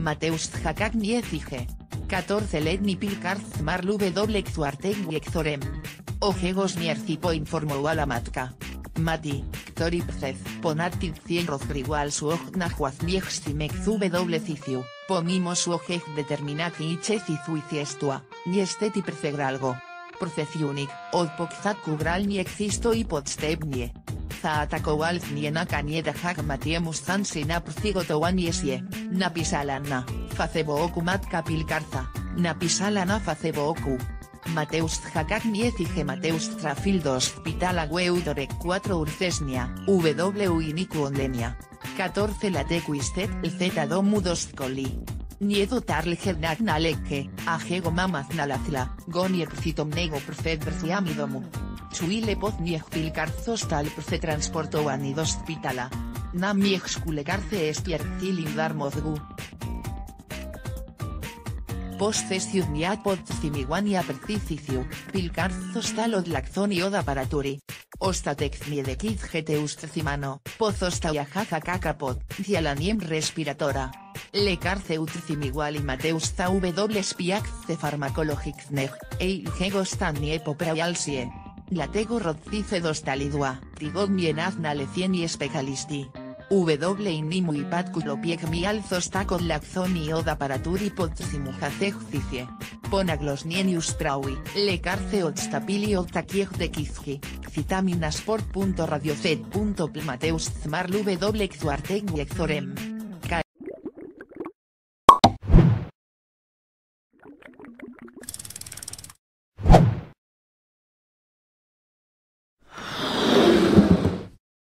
Mateus Hakak Niezige. 14 Letni Pilkar Zmarlu W Xuarteg Wiekzorem. Ojegos Niercipo informó a la matka. Mati, Ktori Pcez, Ponartid 100 Rozgrigual su ojna Juaznieg Simek W Ciciu, Pomimo su ojeg determinat Iche Cizuiciestua, Niesteti Percegralgo. Procesiunik, Odpokzat Kugral nie existo i podstebnie. Zaatakoval Znienaka Nieda Hak Matiemus Zansina Prcigotowan Yesie, Napisalana, Facebooku Matka Pilkarza, Napisalana Facebooku. Mateus Hakak Niezige Mateus Trafildo Hospital Agueudorek 4 Urcesnia, W Iniku Ondenia. 14 Latequistet el Z Domudos Coli. Niedo Tarlgednak Naleke, Ajego Mamaz Nalazla, Gonier Citomnego Prced Berciamidomu. Chuile Poznieg Pilkarzos Tal Prce Transporto Anid Hospitala. Namieg Skulegarce Espiercilin Darmozgu. Post-cesiud niat podzimiwania perciciciu, pilkarzos tal odlakzoni oda paraturi. Ostatek niedekid geteustcimano, pozostayajaza kakapod, dialaniem respiratora. Lecarce utrcimigual y mateus W spiacce farmacologiczneg, ilgegostan niepopraialsie. Latego rodcice dostalidua, tigod mienazna lecien y especialisti. Inimu y patculopieg mi alzos tacod laxoni oda paraturi podzimuhacegcicie. Ponaglosnienius praui, lecarce odstapili odtakieg de kizgi, citaminasport.radiocet.plmateus zmarlu W Xuarteg Wiekzorem.